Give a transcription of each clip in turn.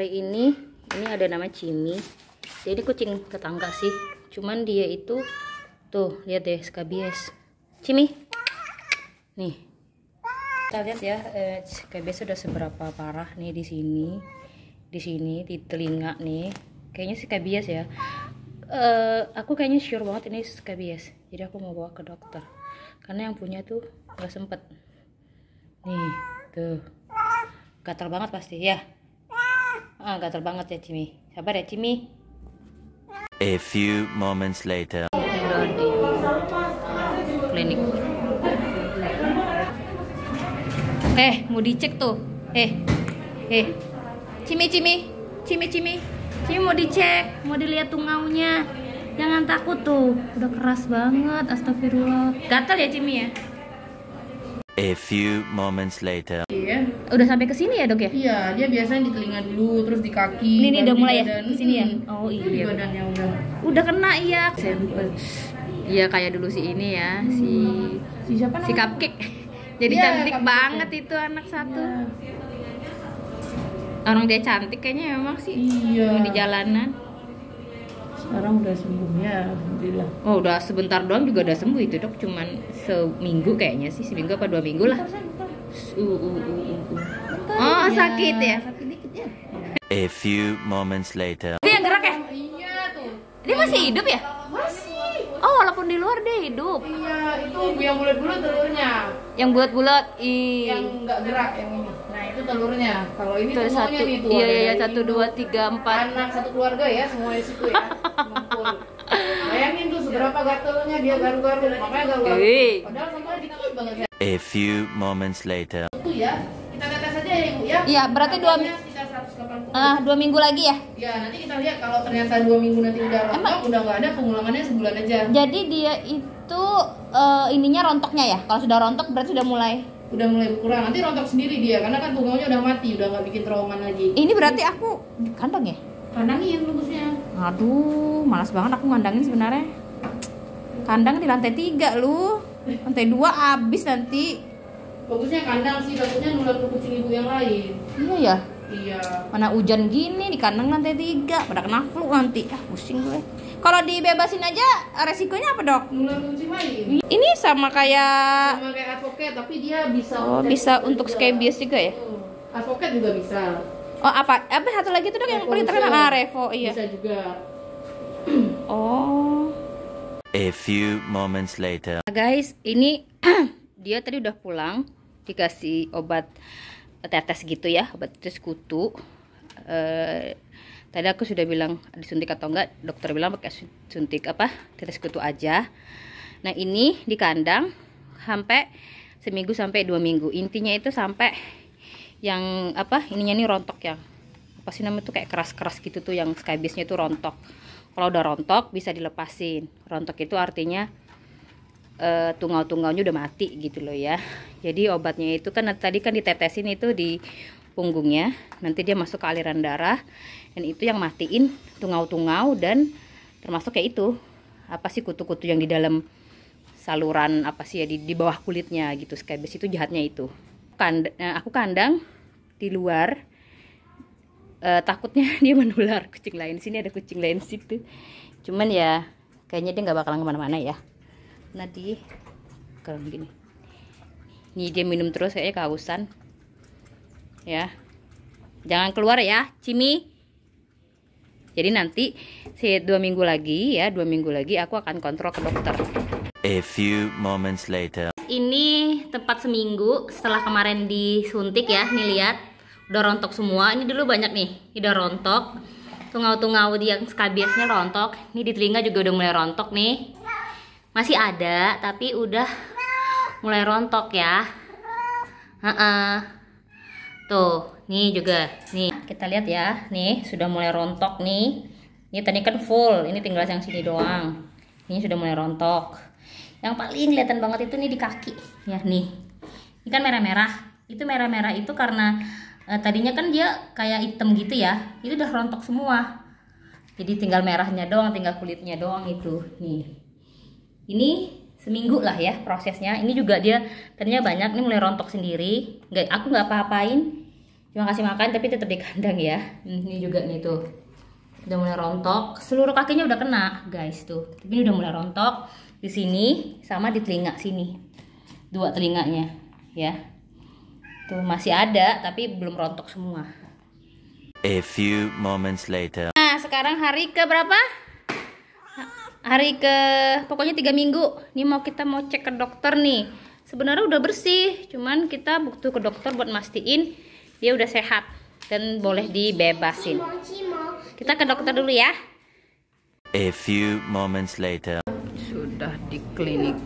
kali ini ada nama Cimi. Jadi kucing tetangga sih, cuman dia itu tuh lihat deh skabies. Cimi nih, kita lihat ya, skabies sudah seberapa parah nih di sini di telinga nih, kayaknya skabies ya. Aku kayaknya sure banget ini skabies, jadi aku mau bawa ke dokter karena yang punya tuh nggak sempet nih tuh, gatal banget pasti ya. Gatal banget ya Cimi, sabar ya Cimi. A few moments later. Udah di klinik. Mau dicek tuh. Cimi mau dicek, mau dilihat tungaunya. Jangan takut tuh, udah keras banget, astagfirullah. Gatal ya Cimi ya? A few moments later. Iya. Udah sampai ke sini ya dok ya? Iya, dia biasanya di telinga dulu, terus di kaki. Ini udah mulai ya? Badan. Kesini ya? Oh Di iya. badannya udah. Udah kena iya. Iya kayak dulu si ini ya, Si siapa si namanya? Cupcake. Jadi Iya, cantik Cupcake. banget itu anak satu. Iya. Orang dia cantik kayaknya emang sih. Iya. Di jalanan. Sekarang udah sembuh ya, alhamdulillah. Oh udah sebentar doang juga udah sembuh itu dok, cuman seminggu kayaknya sih, seminggu apa 2 minggu lah. Oh sakit ya? Sakit dikit ya. A few moments later. Dia yang gerak ya? Iya tuh. Dia masih hidup ya? Masih. Oh walaupun di luar dia hidup. Iya, itu yang bulat-bulat telurnya. Yang bulat-bulat Yang nggak gerak yang ini. Nah, itu telurnya. Kalau ini tuh semuanya satu, nih tuh. iya ada iya dari 1 2 3 4. anak satu keluarga ya, semua di situ ya. Ngumpul. Bayangin tuh seberapa gatelnya dia garu-garu. Makanya garu-garu. Padahal sampahnya dikit banget ya. A few moments later. Itu ya. Kita tetes aja ya, Ibu ya. Iya, berarti 2 Sekitar 180. 2 minggu lagi ya? Ya, nanti kita lihat kalau ternyata 2 minggu nanti udah rontok, udah nggak ada, pengulangannya sebulan aja. Jadi dia itu ininya rontoknya ya? Kalau sudah rontok berarti sudah mulai. Udah mulai berkurang. Nanti rontok sendiri dia, karena kan tungaunya udah mati, udah nggak bikin trauma lagi. Ini berarti aku di kandang ya? Kandangin bagusnya. Aduh, malas banget aku ngandangin sebenarnya. Kandang di lantai 3 lu. Lantai 2 habis nanti. Bagusnya kandang sih, takutnya nular ke kucing ibu yang lain. Iya ya. Iya. Mana hujan gini di kandang lantai 3, pada kena flu nanti. Pusing gue. Kalau dibebasin aja resikonya apa, Dok? Nular ke kucing lain. Ini sama kayak Sama kayak advokat, tapi dia bisa bisa untuk skabies juga ya? Advokat juga bisa. Oh, apa satu lagi tuh Dok yang paling terkenal? Revo, iya. Bisa juga. Oh. A few moments later. Guys, ini dia tadi udah pulang, dikasih obat tetes gitu ya, obat tetes kutu. Tadi aku sudah bilang disuntik atau enggak, dokter bilang pakai suntik tetes kutu aja. Nah ini di kandang sampai seminggu sampai 2 minggu. Intinya itu sampai yang ininya nih rontok, yang apa sih namanya tuh kayak keras-keras gitu tuh, yang skabiesnya itu rontok. Kalau udah rontok bisa dilepasin. Rontok itu artinya tungau-tungaunya udah mati gitu loh ya. Jadi obatnya itu kan tadi kan ditetesin itu di punggungnya, nanti dia masuk ke aliran darah, dan itu yang matiin tungau-tungau dan termasuk kayak itu kutu-kutu yang di dalam saluran di bawah kulitnya gitu. Skabies itu jahatnya itu. Aku kandang di luar, takutnya dia menular kucing lain. Sini ada kucing lain situ, cuman ya kayaknya dia nggak bakalan kemana-mana ya. Nah kalau gini nih dia minum terus kayaknya kehausan ya. Jangan keluar ya Cimi. Jadi nanti 2 minggu lagi ya, 2 minggu lagi aku akan kontrol ke dokter. A few moments later. Ini tepat seminggu setelah kemarin disuntik ya. Nih lihat, udah rontok semua. Ini dulu banyak nih, udah rontok. Tungau-tungau yang skabiesnya rontok. Ini di telinga juga udah mulai rontok nih. Masih ada, tapi udah mulai rontok ya. Tuh, nih juga. Nih, kita lihat ya. Nih, sudah mulai rontok nih. Ini tadi kan full, ini tinggal yang sini doang. Ini sudah mulai rontok. Yang paling kelihatan banget itu nih di kaki. Ya, nih. Ini kan merah-merah. Itu merah-merah itu karena tadinya kan dia kayak hitam gitu ya. Itu udah rontok semua. Jadi tinggal merahnya doang, tinggal kulitnya doang itu. Nih. Ini seminggu lah ya prosesnya. Ini juga dia tadinya banyak, nih mulai rontok sendiri. Aku nggak apa-apain, Cuma kasih makan tapi tetap di kandang ya. Ini juga nih tuh. Udah mulai rontok. Seluruh kakinya udah kena, guys tuh. Tapi ini udah mulai rontok di sini sama di telinga sini. 2 telinganya, ya. Tuh masih ada tapi belum rontok semua. A few moments later. Nah, sekarang hari ke berapa? Hari ke pokoknya 3 minggu. Ini kita mau cek ke dokter nih. Sebenarnya udah bersih, cuman kita butuh ke dokter buat mastiin dia udah sehat dan boleh dibebasin. Kita ke dokter dulu ya. A few moments later. Sudah di klinik.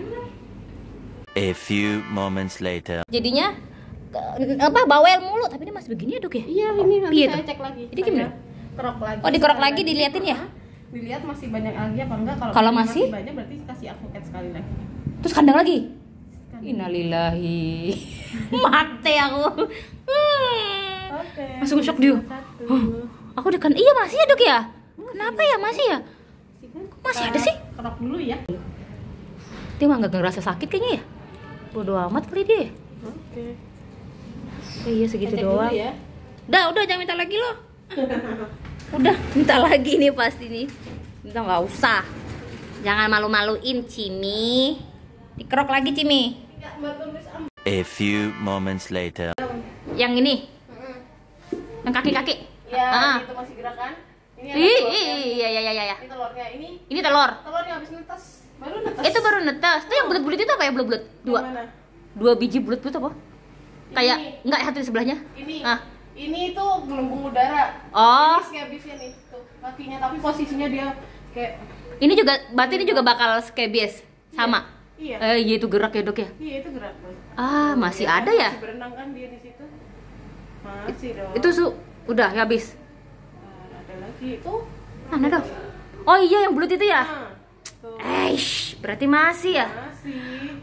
A few moments later. Jadinya bawel mulu, tapi ini masih begini ya, Dok ya? Iya, ini nanti Iya saya tuh. cek lagi. Jadi gimana? Kerok lagi. Oh, dikerok lagi diliatin ya? Dilihat masih banyak lagi apa enggak. Kalau masih banyak berarti kasih advokat sekali lagi. Terus kandang lagi? Innalillahi. Mati aku. Oke. Langsung shock dia. Aku dekan. Iya masih ya, Dok ya? Kenapa ya masih ya? Masih ada sih? Kerok dulu ya. Dia mah nggak ngerasa sakit kayaknya ya? Bodo amat kali dia. Oke. Oh iya segitu Cek doang. dulu ya. Udah jangan minta lagi loh. Udah minta lagi nih pasti nih. Minta nggak usah. Jangan malu-maluin Cimi. Dikerok lagi Cimi. A few moments later. Yang ini. Yang kaki-kaki. Ya, itu masih gerakan. Ini ada Iya. Ini telurnya. Ini telur. Telurnya habis netes. Baru netes. Itu baru netes. Tuh yang bulat-bulat itu apa ya? Bulat-bulat. Yang mana? 2 biji bulat-bulat apa? Kayak Ini. enggak satu di sebelahnya. Ini. Ah. Ini tuh gelembung udara. Oh. Ini skabisnya nih tuh kakinya, tapi posisinya dia kayak Ini juga berarti ini juga bakal scabies sama. Iya. Iya itu gerak ya, Dok ya. Iya, itu gerak, Bos. Ah, masih Dia ada ya? Masih berenang kan dia di situ. Masih dong. Itu udah habis. Ada lagi tuh. Mana dong? Oh iya yang bulat itu ya? Nah, tuh. Berarti masih ya? Masih.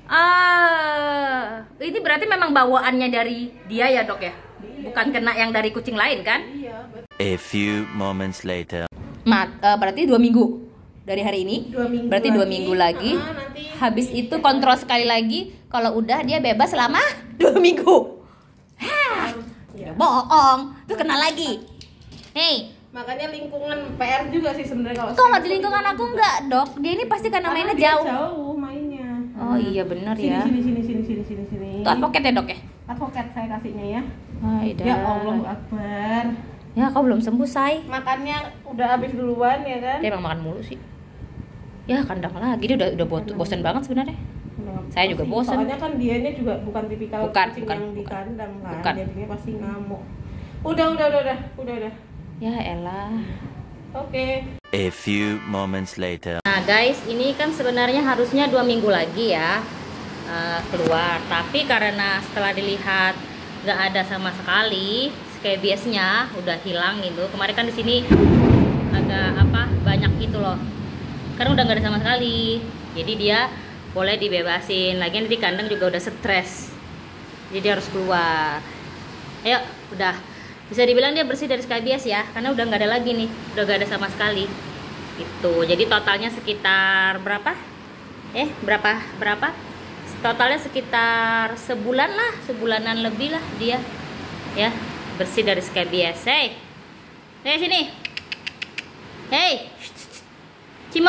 Ini berarti memang bawaannya dari dia ya, Dok ya? Bukan kena yang dari kucing lain kan? Iya, betul. A few moments later. Berarti 2 minggu dari hari ini. 2 minggu. Berarti 2 minggu lagi. Nanti Habis itu kontrol sekali lagi. Kalau udah dia bebas selama 2 minggu. ya. Bohong, tuh kena lagi. Hei, Makanya lingkungan PR juga sih sebenarnya kalau kalau di lingkungan aku enggak, Dok. Dia ini pasti karena mainnya dia jauh. jauh mainnya. Oh iya benar ya. Sini. Itu advokat ya, Dok ya? Advokat saya kasihnya ya. Hai, Ya Allah Akbar. Ya, kau belum sembuh, Say. Makannya udah habis duluan ya kan? Dia emang makan mulu sih. Ya, kandang lagi. Dia udah bosen banget sebenarnya. Saya juga bosen. Soalnya kan dianya juga bukan tipikal kucing yang di kandang kan. Bukan. Jadinya pasti ngamuk. Udah. Ya elah. Oke. A few moments later. Nah guys, ini kan sebenarnya harusnya 2 minggu lagi ya keluar. Tapi karena setelah dilihat nggak ada sama sekali, scabiesnya udah hilang gitu. Kemarin kan di sini agak banyak gitu loh. Karena udah nggak ada sama sekali. Jadi dia boleh dibebasin. Lagian di kandang juga udah stres. Jadi dia harus keluar. Ayo, udah. Bisa dibilang dia bersih dari scabies ya, karena udah nggak ada lagi nih, udah nggak ada sama sekali. Itu. Jadi totalnya sekitar berapa? Berapa? Totalnya sekitar sebulanan lebih lah dia, ya bersih dari scabies. Hey, sini. Hey, Cimi.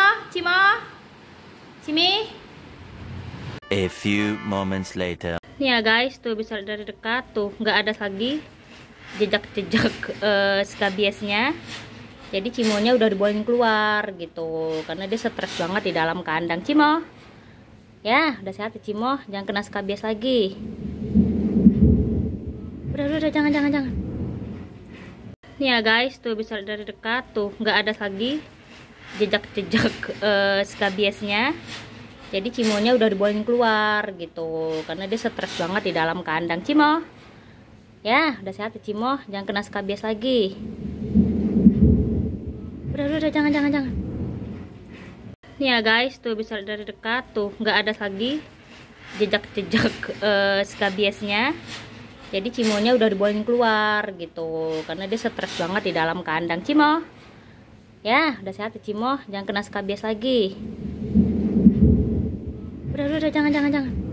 A few moments later. Nih ya guys, tuh bisa dari dekat tuh nggak ada lagi jejak skabiesnya. Jadi Cimonya udah dibolehin keluar gitu karena dia stres banget di dalam kandang. Cimo ya udah sehat ya Cimo, jangan kena skabies lagi. Udah jangan. Nih ya guys, tuh bisa dari dekat tuh nggak ada lagi jejak skabiesnya. Jadi Cimonya udah dibolehin keluar gitu karena dia stres banget di dalam kandang. Cimo ya udah sehat ya Cimo, jangan kena skabies lagi. Udah jangan. Nih ya guys, tuh bisa dari dekat tuh nggak ada lagi jejak skabiesnya. Jadi Cimonya udah dibolehin keluar gitu karena dia stres banget di dalam kandang. Cimo ya udah sehat ya Cimo, jangan kena skabies lagi. Udah jangan.